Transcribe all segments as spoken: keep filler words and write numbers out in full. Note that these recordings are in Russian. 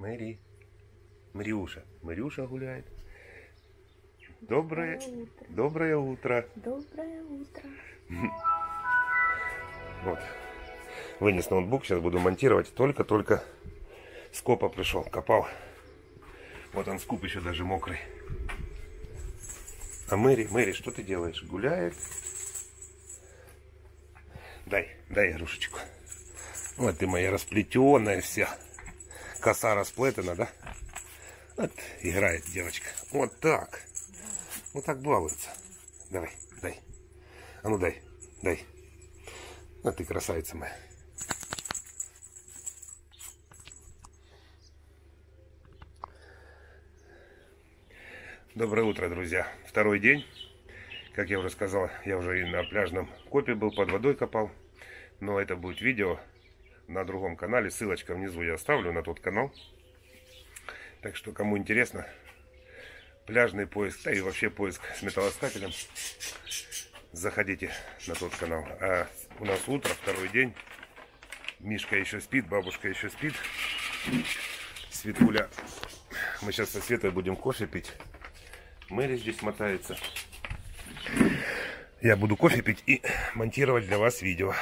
Мэри. Марюша. Марюша гуляет. Доброе, доброе утро. Доброе утро. Вот. Вынес ноутбук, сейчас буду монтировать. Только-только с копа пришел, копал. Вот он, скуп еще даже мокрый. А Мэри, Мэри, что ты делаешь? Гуляет? Дай, дай игрушечку. Вот ты моя расплетенная вся. Коса расплетена, да? Вот играет девочка. Вот так. Вот так балуется. Давай, дай. А ну дай, дай. А ты красавица моя. Доброе утро, друзья. Второй день. Как я уже сказал, я уже и на пляжном копе был, под водой копал. Но это будет видео на другом канале. Ссылочка внизу я оставлю на тот канал. Так что, кому интересно, пляжный поиск, да и вообще поиск с металлоискателем, заходите на тот канал. А у нас утро, второй день. Мишка еще спит, бабушка еще спит. Светуля. Мы сейчас со Светой будем кофе пить. Мэри здесь мотается. Я буду кофе пить и монтировать для вас видео.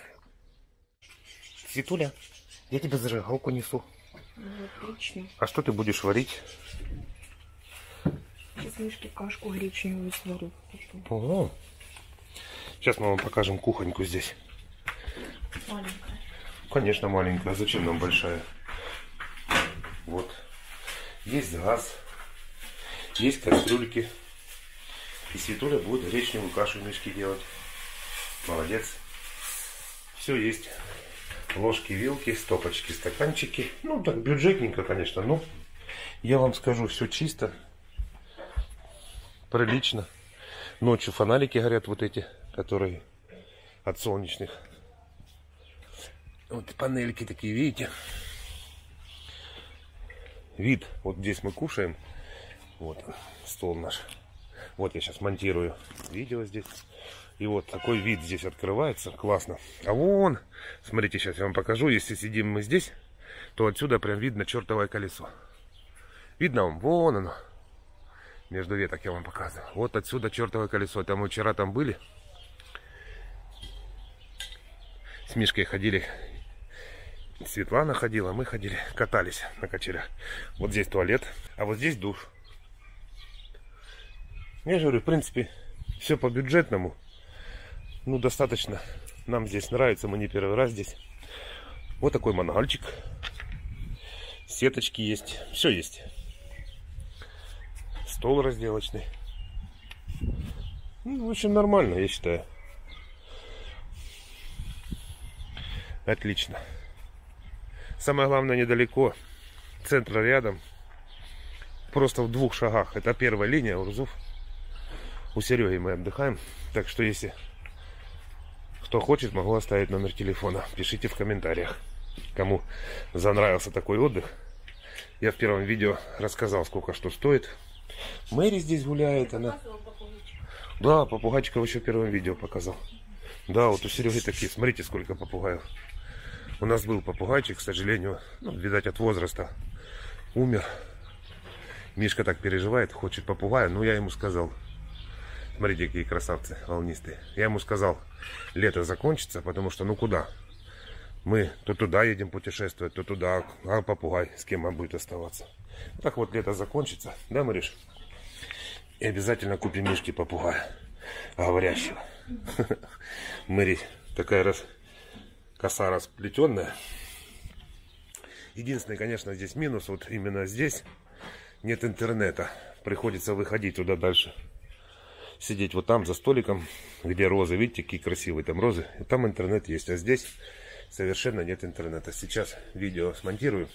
Светуля, я тебе зажигалку несу. Отлично. А что ты будешь варить? Сейчас Мишке кашку гречневую сварю. Ого. Сейчас мы вам покажем кухоньку здесь. Маленькая. Конечно, маленькая. Зачем нам большая? Вот. Есть газ. Есть кастрюльки. И Светуля будет гречневую кашу Мишке делать. Молодец. Все есть. Ложки, вилки, стопочки, стаканчики. Ну, так бюджетненько, конечно. Но я вам скажу, все чисто. Прилично. Ночью фонарики горят вот эти, которые от солнечных. Вот панельки такие, видите? Вид. Вот здесь мы кушаем. Вот стол наш. Вот я сейчас монтирую видео здесь. И вот такой вид здесь открывается. Классно. А вон, смотрите, сейчас я вам покажу. Если сидим мы здесь, то отсюда прям видно чертовое колесо. Видно вам? Вон оно. Между веток я вам показываю. Вот отсюда чертовое колесо. Там мы вчера там были. С Мишкой ходили. Светлана ходила, мы ходили. Катались на качелях. Вот здесь туалет. А вот здесь душ. Я же говорю, в принципе, все по бюджетному. Ну, достаточно. Нам здесь нравится, мы не первый раз здесь. Вот такой мангальчик. Сеточки есть. Все есть. Стол разделочный. Ну, в общем, нормально, я считаю. Отлично. Самое главное, недалеко. Центр рядом. Просто в двух шагах. Это первая линия, Урзуф. У Сереги мы отдыхаем. Так что, если кто хочет, могу оставить номер телефона. Пишите в комментариях, кому занравился такой отдых. Я в первом видео рассказал, сколько что стоит. Мэри здесь гуляет. Она... Да, попугайчиков еще в первом видео показал. Да, вот у Сереги такие. Смотрите, сколько попугаев. У нас был попугайчик, к сожалению, ну, видать, от возраста умер. Мишка так переживает, хочет попугая. Ну, я ему сказал. Смотрите, какие красавцы волнистые. Я ему сказал, лето закончится, потому что, ну куда? Мы то туда едем путешествовать, то туда. А попугай, с кем он будет оставаться? Так вот, лето закончится, да, Мариш? И обязательно купим Мишке попугая говорящего. Мэри такая раз коса расплетенная. Единственный, конечно, здесь минус, вот именно здесь нет интернета. Приходится выходить туда дальше. Сидеть вот там за столиком, где розы. Видите, какие красивые там розы. И там интернет есть, а здесь совершенно нет интернета. Сейчас видео смонтирую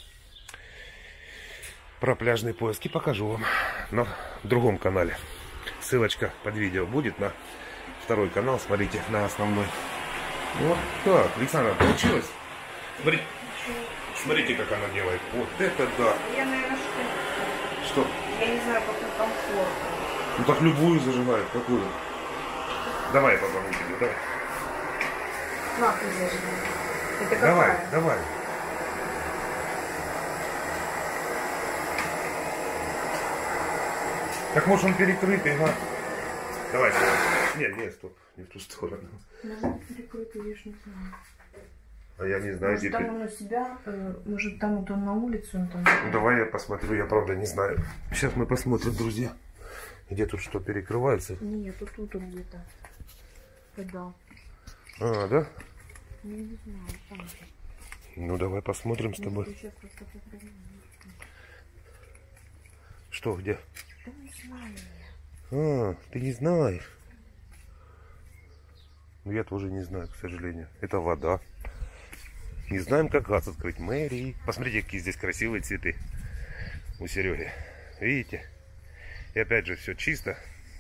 про пляжные поиски, покажу вам на другом канале. Ссылочка под видео будет на второй канал. Смотрите, на основной. Вот так, Александра, получилось? Смотри, смотрите, как она делает. Вот это да. Я, наверное, что? Что? Я не знаю, как комфортно. Ну так любую зажигает, какую? Давай я попробую тебе, давай. На, ты зажигай. Это какая? Давай, давай. Так может он перекрытый, га? Давай, нет, нет, стоп, не в ту сторону. Может перекрытый, я ж не знаю. А я не знаю, Может где там ты... он у себя, э, может там вот он на улице, он там... Ну, давай я посмотрю, я правда не знаю. Сейчас мы посмотрим, друзья. Где тут что перекрывается? Нет, вот тут он где-то. Да. А, да? Я не знаю, там же. Ну давай посмотрим с тобой. Сейчас просто попробуем. Что, где? Да не знаю. А, ты не знаешь. Ну я тоже не знаю, к сожалению. Это вода. Не знаем, как газ открыть. Мэри. Посмотрите, какие здесь красивые цветы у Сереги. Видите? И опять же все чисто.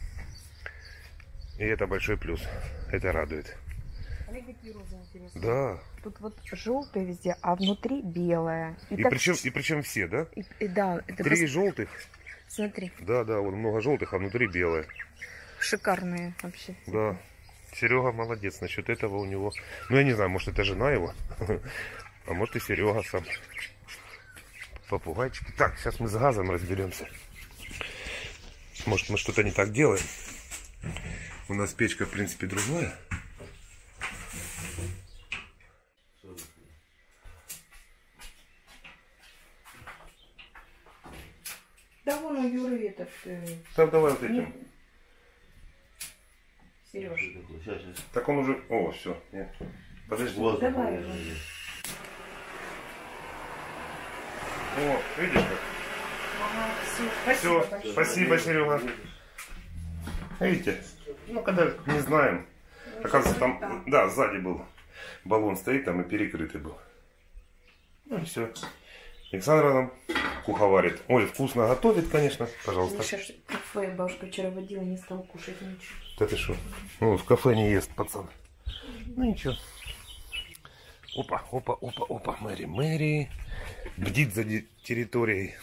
И это большой плюс. Это радует. Смотри, какие розы интересные. Да. Тут вот желтые везде, а внутри белое. И, так причем, ч- и причем все, да? и- и да, это Три просто- желтых. Смотри, Да, да, вот много желтых, а внутри белое. шикарные вообще. Да. Серега молодец насчет этого у него. Ну, я не знаю, может, это жена его. А может, и Серега сам. Попугайчики. Так, сейчас мы с газом разберемся. Может, мы что-то не так делаем. У нас печка, в принципе, другая. Да вон у Юры этот, э, Так, давай вот этим. Сереж. Так он уже... О, все. Нет. Подожди. Давай его. О, видишь как? Ага, всё, спасибо Все, большое. спасибо, Серега. Видите? Ну, когда не знаем. Оказывается, там, да, сзади был баллон стоит, там и перекрытый был. Ну и все. Александра нам куховарит. Ой, вкусно готовит, конечно. Пожалуйста. Миша ж в кафе бабушка вчера водила, не стал кушать ничего. Да ты что? Ну, в кафе не ест, пацан. Ну ничего. Опа, опа, опа, опа. Мэри, Мэри. Бдит за ди- территорией.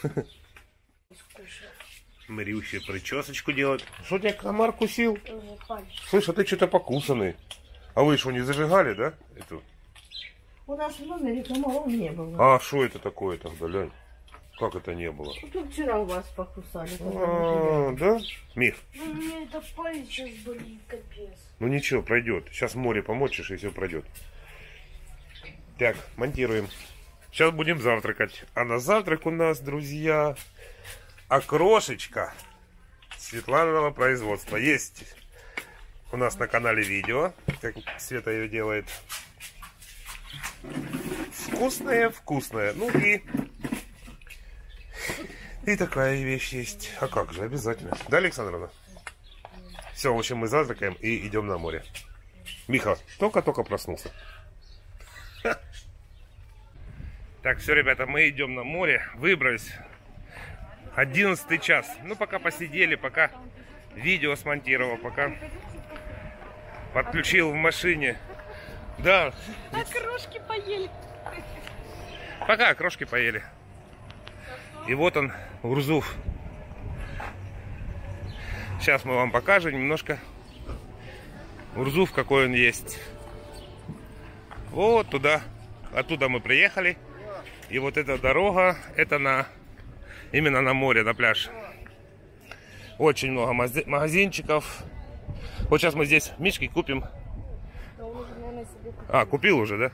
Мэрющая причесочку делает. Что тебя комар кусил? Слышь, а ты что-то покусанный. А вы что, не зажигали, да? Эту? У нас в номере комаров не было. А что это такое тогда, Лянь? Как это не было? Тут вчера у вас покусали. А, да? Мих, Ну, у меня это палец сейчас болит, капец. ну ничего, пройдет. Сейчас море помочишь, и все пройдет. Так, монтируем. Сейчас будем завтракать. А на завтрак у нас, друзья, окрошечка Светланиного производства. Есть у нас на канале видео, как Света ее делает. Вкусная, вкусная. Ну и... И такая вещь есть. А как же, обязательно. Да, Александровна? Все, в общем, мы завтракаем и идем на море. Миха только-только проснулся. Ха. Так, все, ребята, мы идем на море. Выбрались. Одиннадцатый час. Ну, пока посидели, пока видео смонтировал, пока подключил в машине. Да. А крошки поели. Пока крошки поели. И вот он, Урзуф. Сейчас мы вам покажем немножко Урзуф, какой он есть. Вот туда. Оттуда мы приехали. И вот эта дорога, это на именно на море, на пляж. Очень много магазинчиков. Вот сейчас мы здесь мишки купим. А, купил уже, да?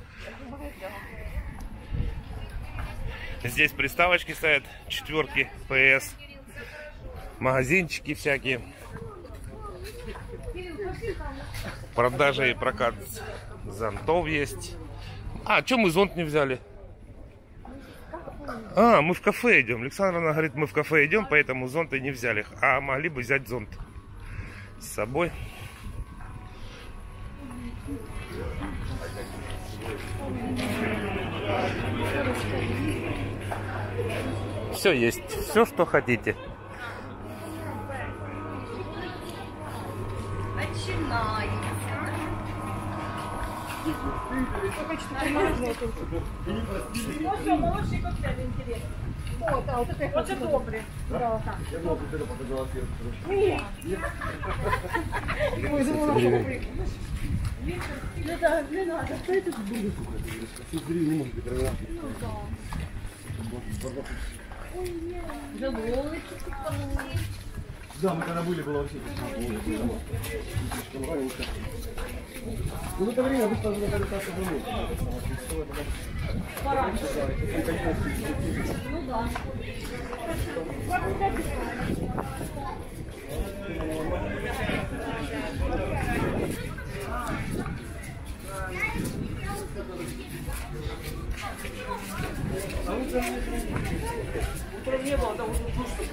Здесь приставочки стоят, четверки, ПС, магазинчики всякие. Продажа и прокат зонтов есть. А, что мы зонт не взяли? А, мы в кафе идем. Александровна говорит, мы в кафе идем, поэтому зонты не взяли. А могли бы взять зонт с собой. Все есть, все, что хотите. Да, мы когда были, было вообще. Ну, в это время быстро задали так, что было. Ну да. Утром не было, да, уже душно.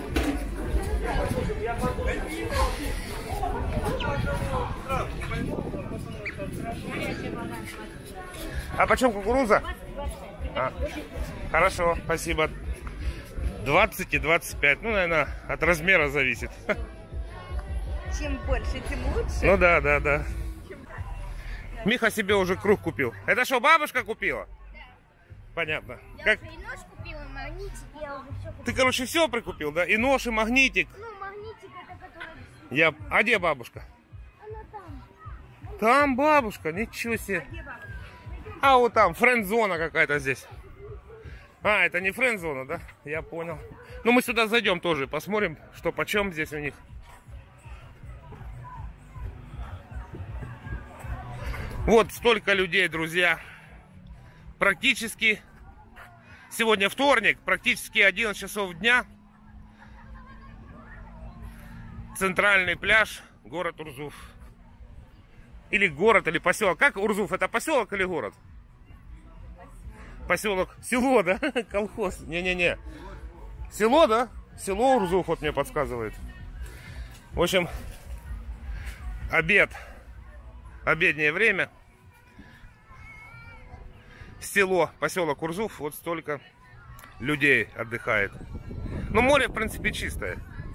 А почем кукуруза? А, хорошо, спасибо. двадцать и двадцать пять. Ну, наверное, от размера зависит. Чем больше, тем лучше. Ну да, да, да. Миха себе уже круг купил. Это что, бабушка купила? Понятно. Я Как... уже и нож купила, и магнитик, я уже все купила. Ты, короче, все прикупил, да? И нож, и магнитик. Ну, магнитик это который... Я... А где бабушка? Она там. Там бабушка, ничего себе. А вот там, френд-зона какая-то здесь. А, это не френд-зона, да? Я понял. Ну, мы сюда зайдем тоже, посмотрим, что почем здесь у них. Вот столько людей, друзья. Практически сегодня вторник, практически одиннадцать часов дня. Центральный пляж, город Урзуф. Или город, или поселок. Как Урзуф? Это поселок или город? Поселок. Село, да? Колхоз. Не-не-не. Село, да? Село Урзуф, вот мне подсказывает. В общем, обед. Обеднее время. Село, поселок Урзуф, вот столько людей отдыхает. Но море, в принципе, чистое.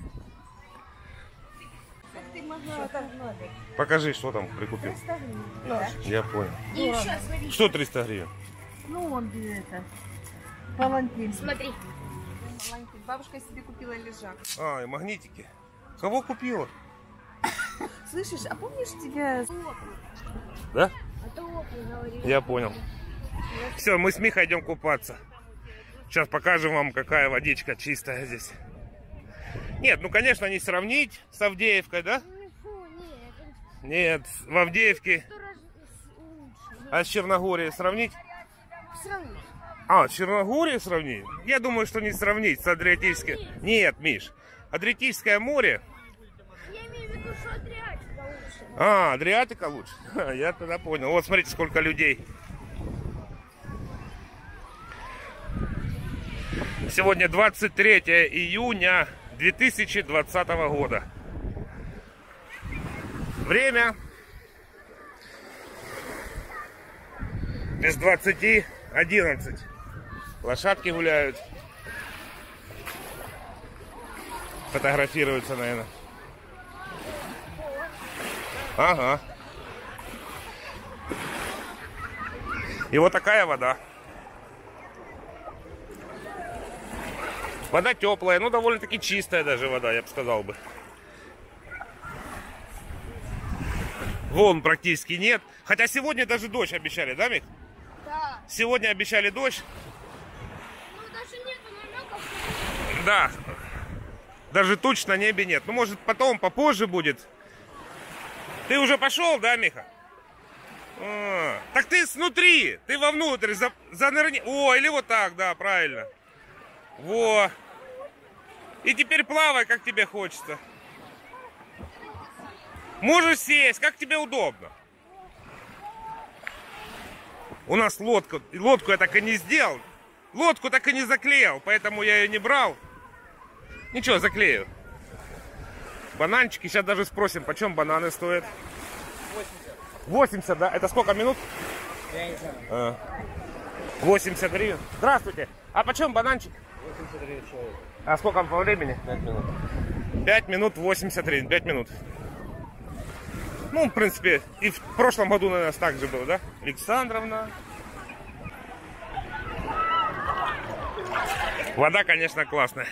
Покажи, что там прикупил. Я понял. И еще, смотри. Что триста гривен? Ну, он это. Палантин. Смотри. Палантин. Бабушка себе купила лежак. А, и магнитики. Кого купила? Слышишь, а помнишь тебя... Да? А то опыт говорит. Я понял. Все, мы с Михой идем купаться. Сейчас покажем вам, какая водичка чистая здесь. Нет, ну, конечно, не сравнить с Авдеевкой, да? Ну, фу, нет, это Нет, в Авдеевке. сто раз лучше. А с Черногорией сравнить? Сравни. А, с Черногорией сравнить? Я думаю, что не сравнить с Адриатическим. Нет, Миш. Адриатическое море. Я имею в виду, что Адриатика лучше. А, Адриатика лучше. Ха, я тогда понял. Вот смотрите, сколько людей. Сегодня двадцать третье июня две тысячи двадцатого года. Время без двадцати одиннадцать. Лошадки гуляют. Фотографируются, наверное. Ага. И вот такая вода. Вода теплая, ну довольно-таки чистая даже вода, я бы сказал бы. Волн практически нет. Хотя сегодня даже дождь обещали, да, Мих? Да. Сегодня обещали дождь. Ну, даже нету намеков. Да. Даже туч на небе нет. Ну, может, потом, попозже будет. Ты уже пошел, да, Миха? А, так ты снутри. Ты вовнутрь за, занырни. О, или вот так, да, правильно. Во. И теперь плавай, как тебе хочется. Можешь сесть, как тебе удобно. У нас лодку, лодку я так и не сделал. Лодку так и не заклеил, поэтому я ее не брал. Ничего, заклею. Бананчики, сейчас даже спросим, почем бананы стоят. восемьдесят. восемьдесят, да? Это сколько минут? Я не знаю. А. восемьдесят гривен. Здравствуйте. А почем бананчик? восемьдесят гривен человек. А сколько по времени? пять минут. пять минут восемьдесят гривен. пять минут. Ну, в принципе, и в прошлом году, наверное, так же было, да? Александровна. Вода, конечно, классная.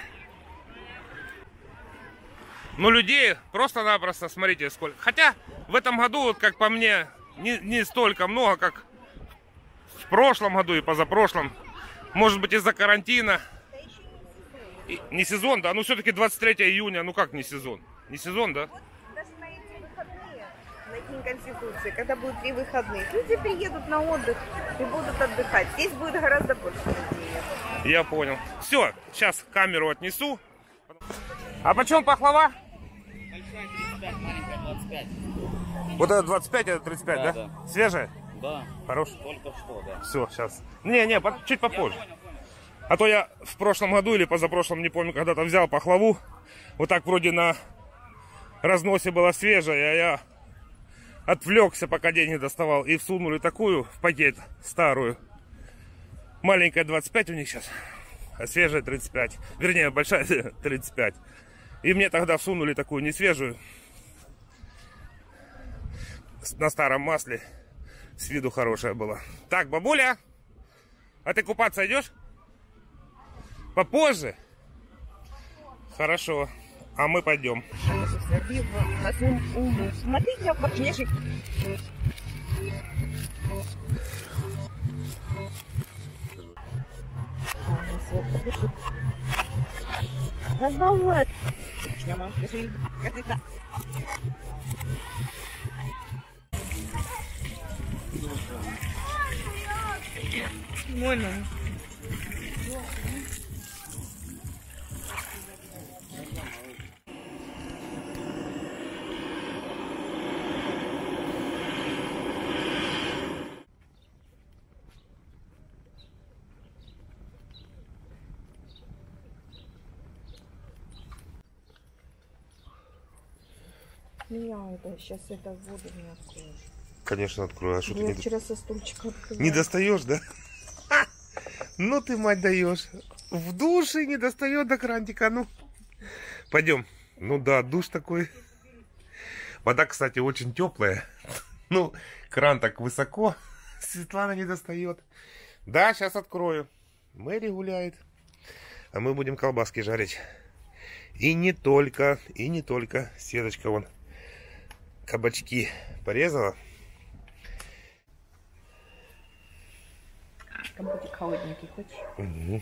Но людей просто-напросто, смотрите, сколько. Хотя в этом году, вот как по мне, не, не столько много, как в прошлом году и позапрошлом. Может быть, из-за карантина. И, не сезон, да? Ну, все-таки двадцать третье июня, ну как не сезон? Не сезон, да? Вот даже на эти выходные, на День Конституции, когда будут три выходных, люди приедут на отдых и будут отдыхать. Здесь будет гораздо больше людей. Я понял. Все, сейчас камеру отнесу. А почем пахлава? Большая тридцать пять, маленькая двадцать пять. Вот это двадцать пять, это тридцать пять, да? Да, Свежая? Да, Хорош? только что, да. Все, сейчас. Не-не, по- чуть попозже. А то я в прошлом году или позапрошлом, не помню, когда-то взял пахлаву. Вот так вроде на разносе была свежая, а я отвлекся, пока деньги доставал. И всунули такую в пакет старую. Маленькая двадцать пять у них сейчас, а свежая тридцать пять. Вернее, большая тридцать пять. И мне тогда всунули такую несвежую. На старом масле. С виду хорошая была. Так, бабуля, а ты купаться идешь? Попозже? Хорошо. А мы пойдем. Смотрите, как нежик. Разговор. Можно. Меня это сейчас это в воду не откроешь. Конечно, открою. А что ты Я не, вчера со стульчика открыла. не достаешь, да? Ха! Ну ты, мать, даешь. В душе не достает до крантика. Ну, пойдем. Ну да, душ такой. Вода, кстати, очень теплая. Ну, кран так высоко. Светлана не достает. Да, сейчас открою. Мэри гуляет. А мы будем колбаски жарить. И не только, и не только. Сеточка вон кабачки порезала. Компотик холодненький хочешь? Угу.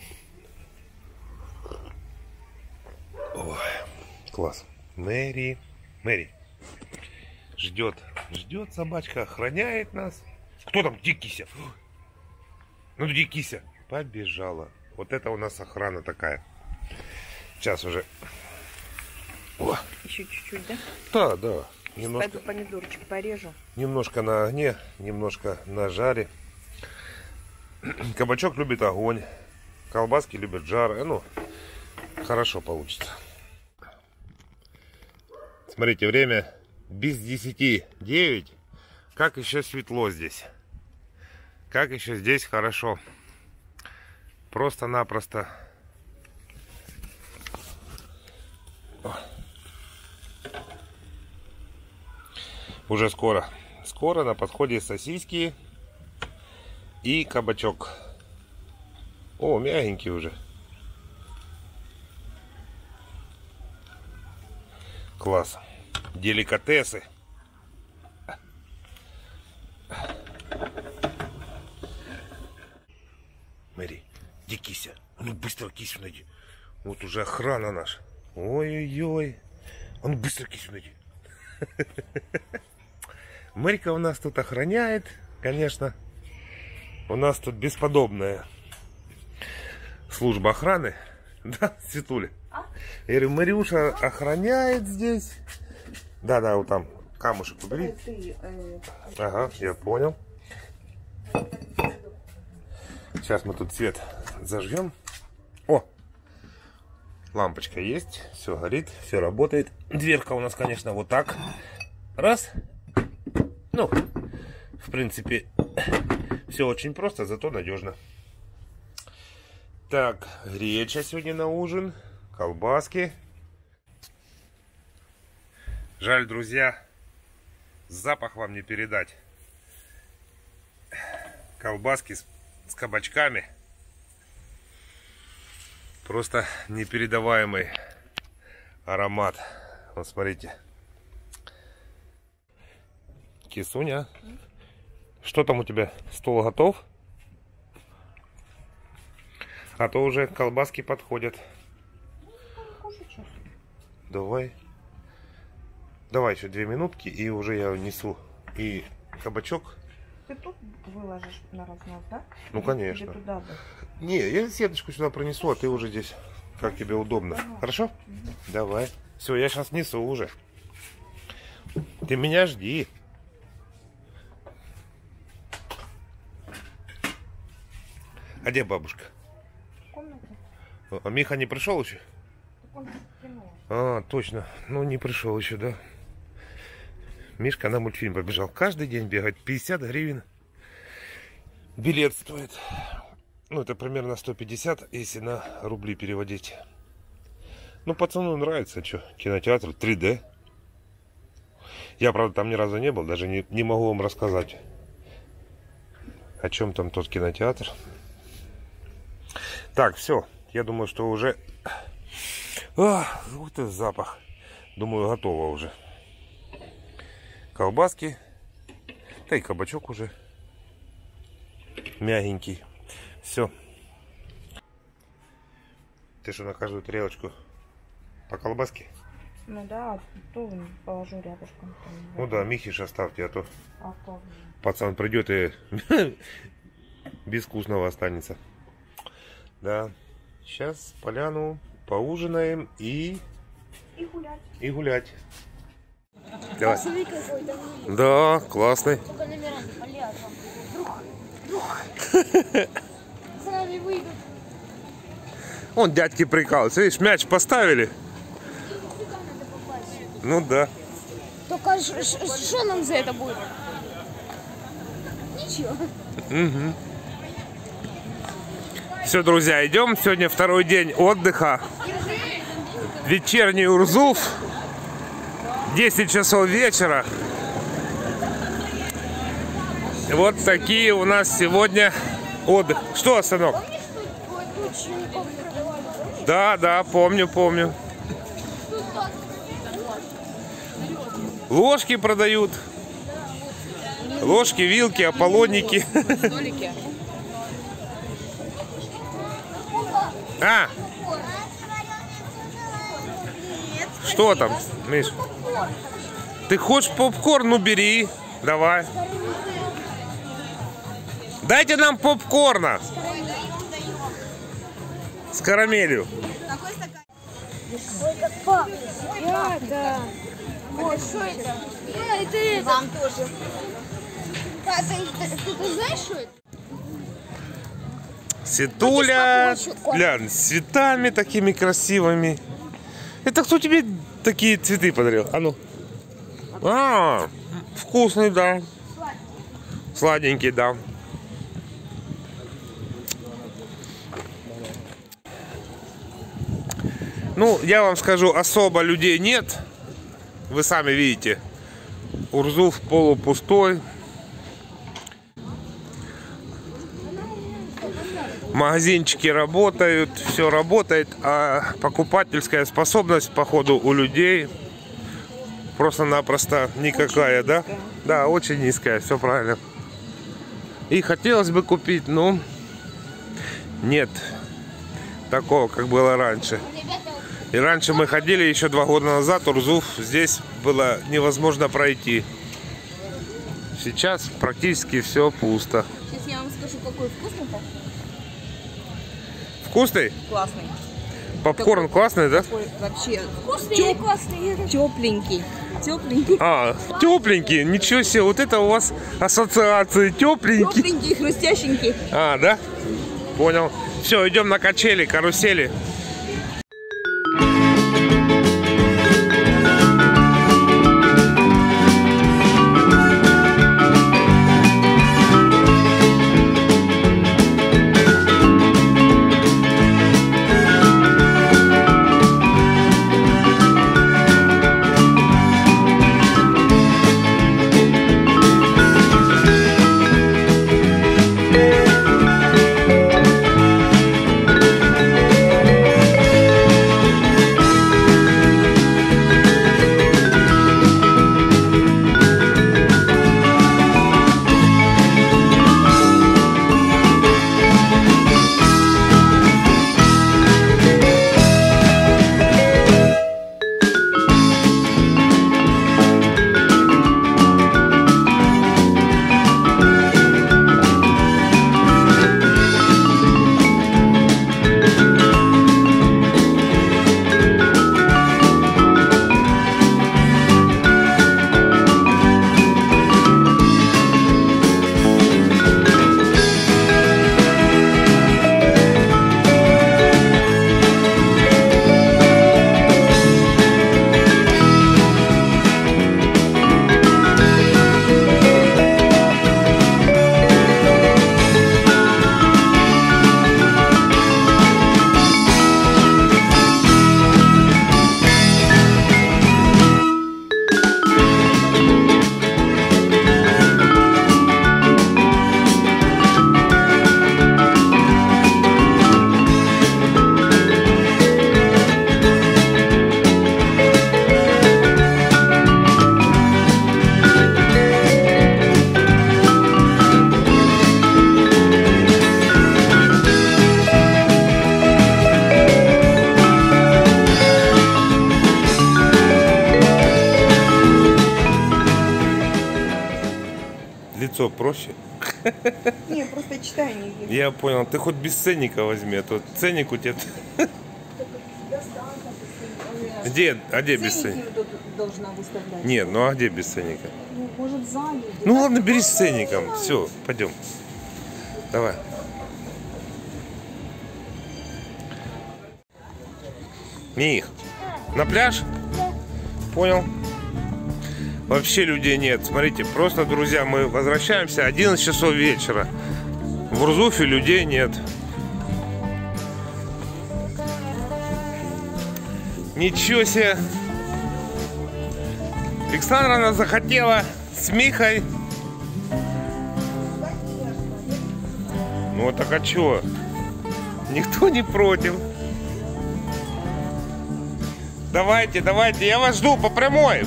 Ой, класс. Мэри, Мэри. Ждет, ждет собачка, охраняет нас. Кто там? Где кися? Ну где кися? Побежала. Вот это у нас охрана такая. Сейчас уже. О. Еще чуть-чуть, да? Да, да. Немножко, Пойду помидорчик порежу. немножко на огне, немножко на жаре. Кабачок любит огонь. Колбаски любят жар. Ну, хорошо получится. Смотрите, время без десяти девять. Как еще светло здесь. Как еще здесь хорошо. Просто-напросто. Уже скоро. Скоро на подходе сосиски и кабачок. О, мягенький уже. Класс. Деликатесы. Мэри, иди кися. А ну быстро кисю найди. Вот уже охрана наша. Ой-ой-ой. А ну быстро кисю найди. Мэрика у нас тут охраняет, конечно. У нас тут бесподобная служба охраны. Да, Светуля? А? Я говорю, Марюша охраняет здесь. Да-да, вот там камушек убери. Ты, э, Ага, я понял. Сейчас мы тут свет зажгем. О! Лампочка есть, все горит, все работает. Дверка у нас, конечно, вот так. Раз. Ну, в принципе, все очень просто, зато надежно. Так, греча сегодня на ужин. Колбаски. Жаль, друзья, запах вам не передать. Колбаски с, с кабачками. Просто непередаваемый аромат. Вот смотрите. Кисуня, что там у тебя? Стол готов? А то уже колбаски подходят. Давай. Давай еще две минутки, и уже я несу и кабачок. Ты тут выложишь на разнос, да? Ну, Или- конечно. или туда бы? Не, я сеточку сюда пронесу, а ты уже здесь, как тебе удобно. Ага. Хорошо? Давай. Все, я сейчас несу уже. Ты меня жди. А где бабушка? В комнате? А Миха не пришел еще? Так он кинул. А, точно. Ну, не пришел еще, да. Мишка на мультфильм побежал. Каждый день бегать. пятьдесят гривен. Билет стоит. Ну, это примерно сто пятьдесят, если на рубли переводить. Ну, пацану нравится, что, кинотеатр три дэ. Я, правда, там ни разу не был, даже не, не могу вам рассказать, о чем там тот кинотеатр. Так, все, я думаю, что уже... Ах, вот это запах. Думаю, готово уже. Колбаски. Да и кабачок уже мягенький. Все. Ты что, на каждую тарелочку по колбаске? Ну да, то положу рядышком. Ну да, Михиш оставьте, а то А как? пацан придет и без вкусного останется. Да. Сейчас поляну поужинаем и... И гулять. И гулять. Давай. Смотри, какой там. Да, классный. Только номера не полезут. Друг, друг. С нами выйдут. Вон дядьки прикалываются. Видишь, мяч поставили. Сюда надо попасть. Ну да. Только что нам за это будет? Ничего. Угу. Все, друзья, идем. Сегодня второй день отдыха. Вечерний Урзуф. десять часов вечера. Вот такие у нас сегодня отдых. Что, сынок? Помнишь, что твой учеников продавали? Да, да, помню, помню. Тут так. Ложки продают. Ложки, вилки, аполлонники. Столики. А, что там, Миш? Ты хочешь попкорн? Ну бери. Давай. Дайте нам попкорна. С карамелью. Ой, как пахнет. Я, да. Ой, что это? А, это это. Вам тоже. А, ты, ты, ты, ты знаешь, что это? Светуля. Хочешь попробовать? Глянь, с цветами такими красивыми. Это кто тебе такие цветы подарил? А ну. А, вкусный, да. Сладенький, да. Ну, я вам скажу, особо людей нет. Вы сами видите. Урзуф полупустой. Магазинчики работают, все работает, а покупательская способность, походу, у людей просто-напросто никакая, Очень да? низкая. Да, очень низкая, все правильно. И хотелось бы купить, но нет такого, как было раньше. И раньше мы ходили еще два года назад, Урзуф, здесь было невозможно пройти. Сейчас практически все пусто. Сейчас я вам скажу, какой вкусный попкорн. Вкусный? Классный. Попкорн классный, да? Такой вообще Вкусный или классный? тепленький. Тепленький. А, тепленький, ничего себе, вот это у вас ассоциации, тепленький. Тепленький, хрустященький. А, да? Понял. Все, идем на качели, карусели. лицо проще. Не, просто читаю не вижу. Я понял, ты хоть без ценника возьми, а то ценник у тебя... Где, а где без ценника? Ценники тут должна выставлять. Нет, ну а где без ценника? Ну, может, сзади. Ну ладно, бери с ценником. Все, пойдем. Давай. Мих, на пляж? Понял. Вообще людей нет. Смотрите, просто, друзья, мы возвращаемся. одиннадцать часов вечера. В Урзуфе людей нет. Ничего себе. Александровна захотела с Михой. Ну так а чё? Никто не против. Давайте, давайте, я вас жду по прямой.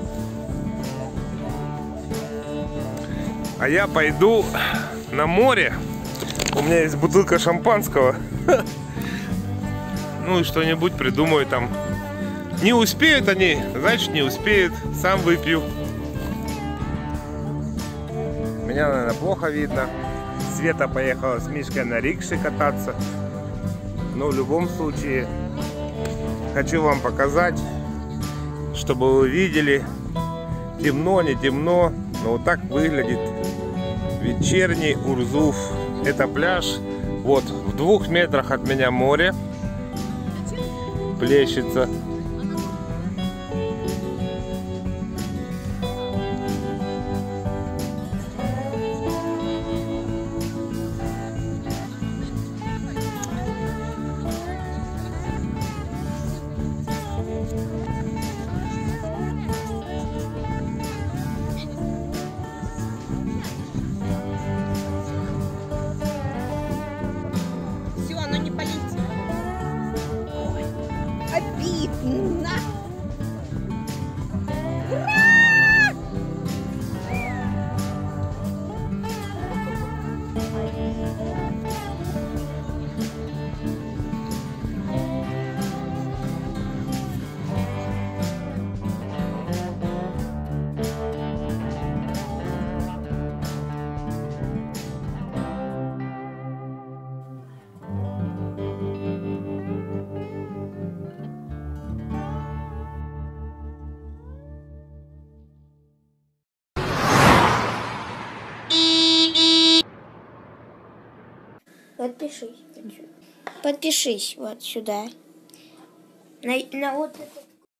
А я пойду на море. У меня есть бутылка шампанского. Ну и что-нибудь придумаю там. Не успеют они, значит не успеют. Сам выпью. Меня, наверное, плохо видно. Света поехала с Мишкой на рикше кататься. Но в любом случае хочу вам показать, чтобы вы видели. Темно, не темно, но вот так выглядит вечерний Урзуф. Это пляж. Вот в двух метрах от меня море плещется. Все, оно не полетит. Ой, обидно. Подпишись. Подпишись вот сюда. На, на вот этот